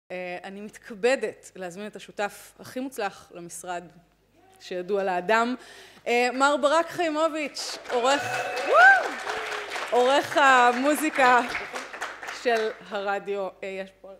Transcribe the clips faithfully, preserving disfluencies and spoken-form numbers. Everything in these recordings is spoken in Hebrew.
אני מתכבדת להזמין את השותף הכי מוצלח למשרד שידוע לאדם, מר ברק חיימוביץ', עורך, עורך המוזיקה של הרדיו. יש פה...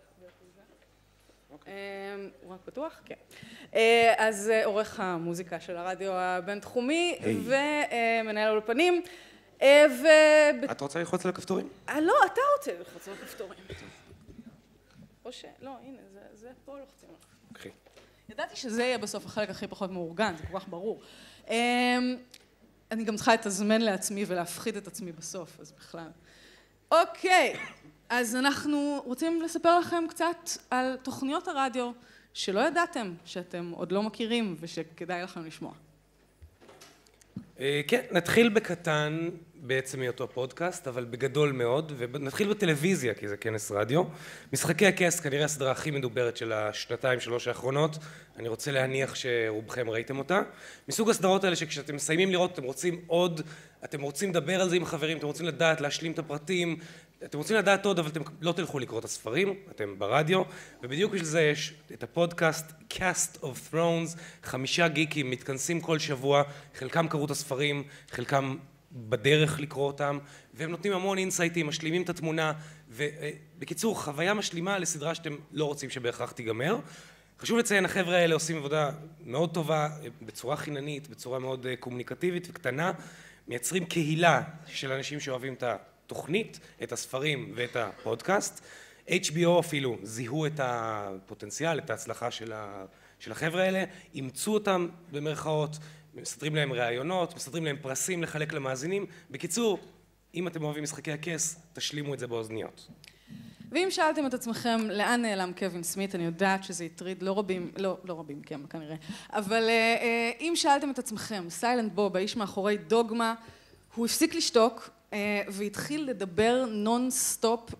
הוא רק פתוח? כן. אז עורך המוזיקה של הרדיו הבינתחומי ומנהל האולפנים. את רוצה ללחוץ על הכפתורים? לא, אתה רוצה ללחוץ על הכפתורים. או ש... לא, הנה, זה פה לוחצים לך. אוקיי. ידעתי שזה יהיה בסוף החלק הכי פחות מאורגן, זה כל כך ברור. אני גם צריכה לתזמן לעצמי ולהפחיד את עצמי בסוף, אז בכלל. אוקיי, אז אנחנו רוצים לספר לכם קצת על תוכניות הרדיו שלא ידעתם, שאתם עוד לא מכירים ושכדאי לכם לשמוע. כן, נתחיל בקטן בעצם מאותו פודקאסט, אבל בגדול מאוד, ונתחיל בטלוויזיה, כי זה כנס רדיו. משחקי הכס, כנראה הסדרה הכי מדוברת של השנתיים, שלוש האחרונות. אני רוצה להניח שרובכם ראיתם אותה. מסוג הסדרות האלה שכשאתם מסיימים לראות, אתם רוצים עוד, אתם רוצים לדבר על זה עם חברים, אתם רוצים לדעת, להשלים את הפרטים, אתם רוצים לדעת עוד, אבל אתם לא תלכו לקרוא את הספרים, אתם ברדיו, ובדיוק בשביל זה יש את הפודקאסט Cast of Thrones, חמישה גיקים מתכנסים כל שבוע, חלקם קראו את הספרים, חלקם בדרך לקרוא אותם, והם נותנים המון אינסייטים, משלימים את התמונה, ובקיצור, חוויה משלימה לסדרה שאתם לא רוצים שבהכרח תיגמר. חשוב לציין, החבר'ה האלה עושים עבודה מאוד טובה, בצורה חיננית, בצורה מאוד קומוניקטיבית וקטנה, מייצרים קהילה של אנשים שאוהבים את התוכנית, את הספרים ואת הפודקאסט. אייץ' בי או אפילו זיהו את הפוטנציאל, את ההצלחה של, ה... של החבר'ה האלה, אימצו אותם במרכאות, מסדרים להם ראיונות, מסדרים להם פרסים לחלק למאזינים. בקיצור, אם אתם אוהבים משחקי הכס, תשלימו את זה באוזניות. ואם שאלתם את עצמכם לאן נעלם קווין סמית, אני יודעת שזה יטריד לא רבים, לא, לא רבים, כן, כנראה, אבל אם שאלתם את עצמכם, סיילנט בוב, האיש מאחורי דוגמה, הוא הפסיק לשתוק והתחיל לדבר נון סטופ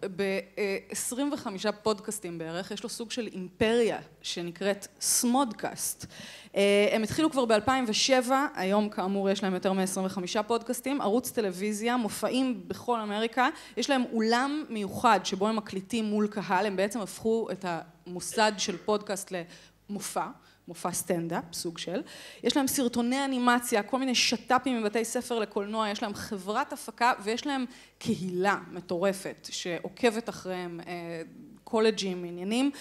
ב-עשרים וחמישה פודקאסטים בערך. יש לו סוג של אימפריה שנקראת סמודקאסט. הם התחילו כבר ב-אלפיים ושבע, היום כאמור יש להם יותר מ-עשרים וחמישה פודקאסטים, ערוץ טלוויזיה, מופעים בכל אמריקה, יש להם אולם מיוחד שבו הם מקליטים מול קהל, הם בעצם הפכו את המוסד של פודקאסט למופע, מופע סטנדאפ, סוג של. יש להם סרטוני אנימציה, כל מיני שטאפים מבתי ספר לקולנוע, יש להם חברת הפקה ויש להם קהילה מטורפת שעוקבת אחריהם, קולג'ים, עניינים.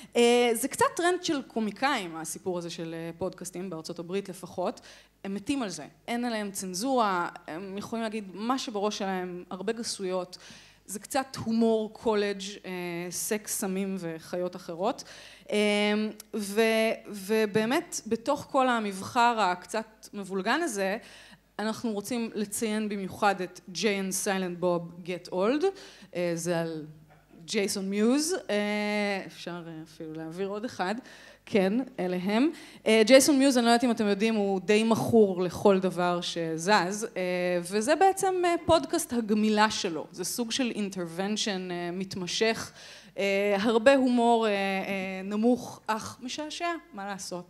זה קצת טרנד של קומיקאים, הסיפור הזה של פודקאסטים, בארצות הברית לפחות. הם מתים על זה, אין עליהם צנזורה, הם יכולים להגיד מה שבראש שלהם, הרבה גסויות. זה קצת הומור, קולג', סקס, סמים וחיות אחרות. ו, ובאמת, בתוך כל המבחר הקצת מבולגן הזה, אנחנו רוצים לציין במיוחד את Jay and Silent Bob Get Old, זה על ג'ייסון מיוז, אפשר אפילו להעביר עוד אחד, כן, אלה הם. ג'ייסון מיוז, אני לא יודעת אם אתם יודעים, הוא די מכור לכל דבר שזז, וזה בעצם פודקאסט הגמילה שלו, זה סוג של אינטרוונשן מתמשך, הרבה הומור נמוך, אך משעשע, מה לעשות.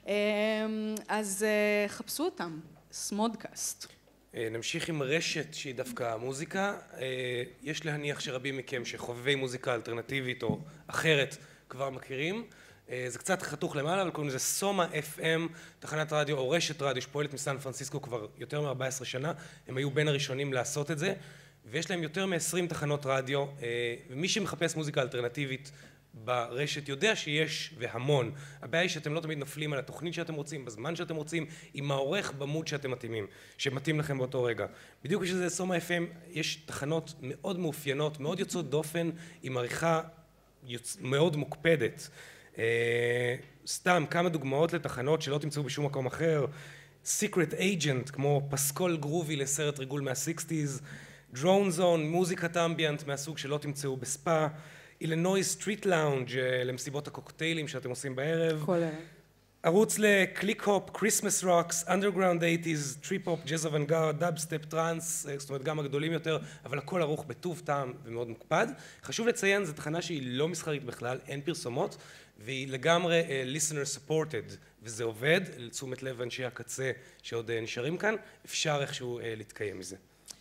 אז חפשו אותם, סמודקאסט. נמשיך עם רשת שהיא דווקא מוזיקה. יש להניח שרבים מכם שחובבי מוזיקה אלטרנטיבית או אחרת כבר מכירים. זה קצת חתוך למעלה, אבל קוראים לזה סומה אף אם, תחנת רדיו או רשת רדיו שפועלת מסן פרנסיסקו כבר יותר מ-ארבע עשרה שנה. הם היו בין הראשונים לעשות את זה, ויש להם יותר מ-עשרים תחנות רדיו, ומי שמחפש מוזיקה אלטרנטיבית ברשת יודע שיש והמון. הבעיה היא שאתם לא תמיד נופלים על התוכנית שאתם רוצים, בזמן שאתם רוצים, עם העורך במוד שאתם מתאימים, שמתאים לכם באותו רגע. בדיוק בשביל זה סומה אף אם, יש תחנות מאוד מאופיינות, מאוד יוצאות דופן, עם עריכה יוצ... מאוד מוקפדת. Uh, סתם כמה דוגמאות לתחנות שלא תמצאו בשום מקום אחר. Secret Agent, כמו פסקול גרובי לסרט ריגול מה-שישים, Drone Zone, מוזיקת אמביאנט מהסוג שלא תמצאו בספה, Illinois Street Lounge למסיבות הקוקטיילים שאתם עושים בערב, כל ערוץ לקליק-הופ, Christmas Rocks, Underground eighties, טריפ-הופ, ג'אז אוונגרד, דאב-סטפ, טרנס, זאת אומרת גם הגדולים יותר, אבל הכל ערוך בטוב טעם ומאוד מוקפד. חשוב לציין, זו תחנה שהיא לא מסחרית בכלל, אין פרסומות, והיא לגמרי uh, listener supported, וזה עובד, לתשומת לב אנשי הקצה שעוד uh, נשארים כאן, אפשר איכשהו uh, להתקיים מזה.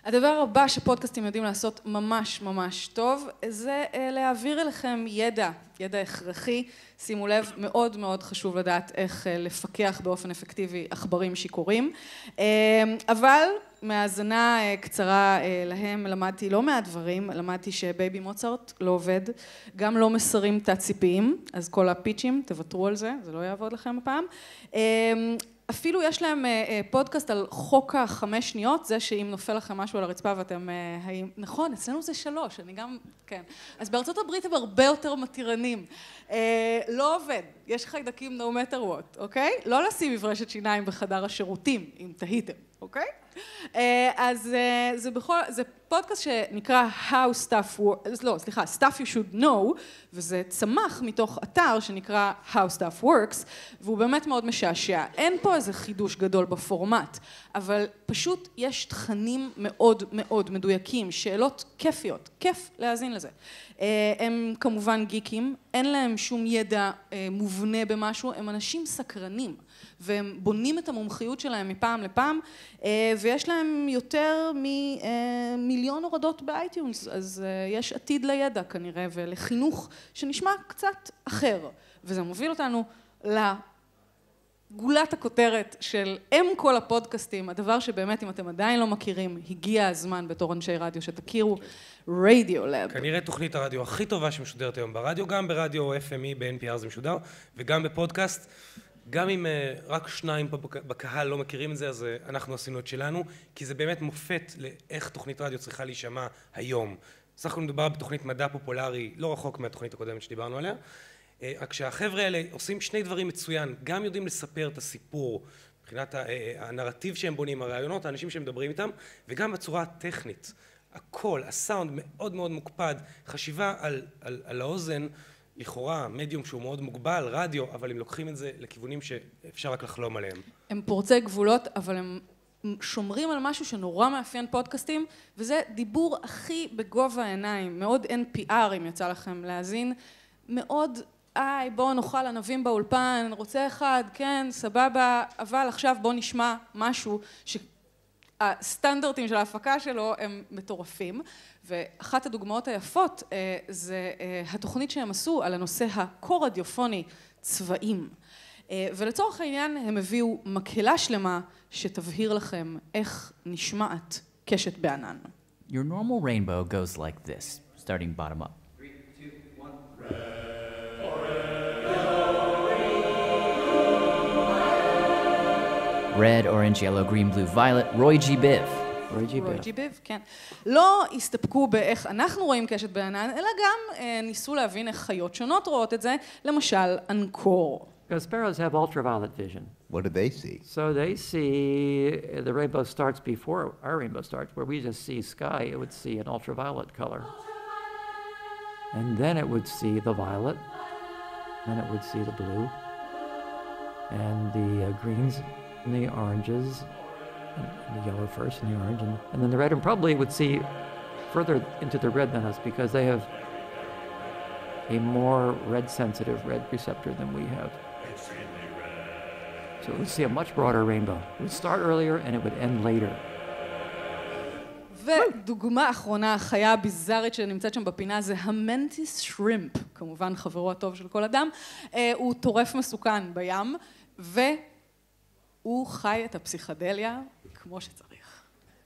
הדבר הבא שפודקאסטים יודעים לעשות ממש ממש טוב, זה להעביר אליכם ידע, ידע הכרחי. שימו לב, מאוד מאוד חשוב לדעת איך לפקח באופן אפקטיבי עכברים שיכורים. אבל מהאזנה קצרה להם למדתי לא מעט דברים, למדתי שבייבי מוצרט לא עובד, גם לא מסרים תת-ציפיים, אז כל הפיצ'ים, תוותרו על זה, זה לא יעבוד לכם הפעם. אפילו יש להם פודקאסט על חוק החמש שניות, זה שאם נופל לכם משהו על הרצפה ואתם... נכון, אצלנו זה שלוש, אני גם... כן. אז בארצות הברית הם הרבה יותר מתירנים. לא עובד, יש חיידקים no matter what, אוקיי? לא לשים מברשת שיניים בחדר השירותים, אם תהיתם, אוקיי? אז זה בכל... זה פודקאסט שנקרא How Stuff Works, לא, סליחה, Stuff You Should Know, וזה צמח מתוך אתר שנקרא How Stuff Works, והוא באמת מאוד משעשע. אין פה איזה חידוש גדול בפורמט, אבל פשוט יש תכנים מאוד מאוד מדויקים, שאלות כיפיות, כיף להאזין לזה. הם כמובן גיקים, אין להם שום ידע מובנה במשהו, הם אנשים סקרנים, והם בונים את המומחיות שלהם מפעם לפעם, ויש להם יותר ממיליון הורדות באייטיונס, אז יש עתיד לידע כנראה, ולחינוך שנשמע קצת אחר. וזה מוביל אותנו לגולת הכותרת של אם כל הפודקאסטים, הדבר שבאמת אם אתם עדיין לא מכירים, הגיע הזמן בתור אנשי רדיו שתכירו, רדיולאב. כנראה תוכנית הרדיו הכי טובה שמשודרת היום ברדיו, גם ברדיו אף אם אי, ב-אן פי אר זה משודר, וגם בפודקאסט. גם אם רק שניים פה בקהל לא מכירים את זה, אז אנחנו עשינו את שלנו, כי זה באמת מופת לאיך תוכנית רדיו צריכה להישמע היום. סך הכל מדובר בתוכנית מדע פופולרי, לא רחוק מהתוכנית הקודמת שדיברנו עליה, רק שהחבר'ה האלה עושים שני דברים מצוין, גם יודעים לספר את הסיפור, מבחינת הנרטיב שהם בונים, הרעיונות, האנשים שהם מדברים איתם, וגם בצורה הטכנית. הכל, הסאונד מאוד מאוד מוקפד, חשיבה על, על, על האוזן, לכאורה, מדיום שהוא מאוד מוגבל, רדיו, אבל הם לוקחים את זה לכיוונים שאפשר רק לחלום עליהם. הם פורצי גבולות, אבל הם שומרים על משהו שנורא מאפיין פודקאסטים, וזה דיבור הכי בגובה העיניים, מאוד אן פי אר אם יצא לכם להאזין, מאוד, איי, בואו נאכל ענבים באולפן, רוצה אחד, כן, סבבה, אבל עכשיו בואו נשמע משהו שהסטנדרטים של ההפקה שלו הם מטורפים, ואחת הדוגמאות היפות זה התוכנית שהם עשו על הנושא הקו-רדיופוני צבעים. ולצורך העניין הם הביאו מקהלה שלמה שתבהיר לכם איך נשמעת קשת בענן. Your normal rainbow goes like this, starting bottom up. Red, orange, yellow, green, blue, violet, Roy G. Biv. רוי ג'י ביב, כן. לא הסתפקו באיך אנחנו רואים קשת בענן, אלא גם ניסו להבין איך חיות שונות רואות את זה, למשל אנקור. Because sparrows have ultraviolet vision. What do they see? So they see, the rainbow starts before our rainbow starts, where we just see sky, it would see an ultraviolet color. And then it would see the violet, then it would see the blue, and the uh, greens and the oranges, and the yellow first and the orange, and, and then the red, and probably would see further into the red than us because they have a more red-sensitive red receptor than we have. So it would see a much broader rainbow. It would start earlier and it would end later. ודוגמה אחרונה, החיה הביזארית שנמצאת שם בפינה, זה המנטיס שרימפ, כמובן חברו הטוב של כל אדם. הוא טורף מסוכן בים, והוא חי את הפסיכדליה כמו שצריך.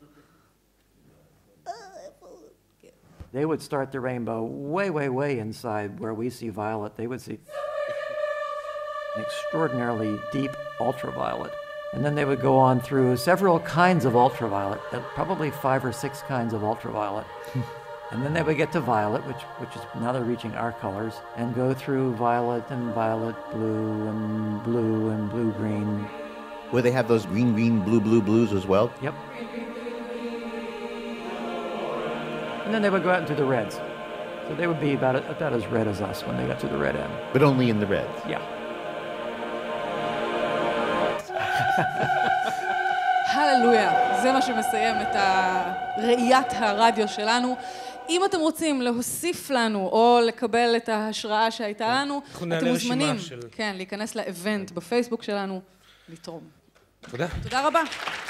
They would start the rainbow way, way, way inside where we see violet. They would see an extraordinarily deep ultraviolet. And then they would go on through several kinds of ultraviolet, probably five or six kinds of ultraviolet. And then they would get to violet, which, which is now they're reaching our colors, and go through violet and violet blue and blue and blue-green. Where they have those green, green, blue, blue, blues as well? Yep. And then they would go out into the reds. So they would be about, about as red as us when they got to the red end. But only in the reds? Yeah. הללויה, זה מה שמסיים את ראיית הרדיו שלנו. אם אתם רוצים להוסיף לנו או לקבל את ההשראה שהייתה לנו, אתם מוזמנים להיכנס לאבנט בפייסבוק שלנו, לתרום. תודה. תודה רבה.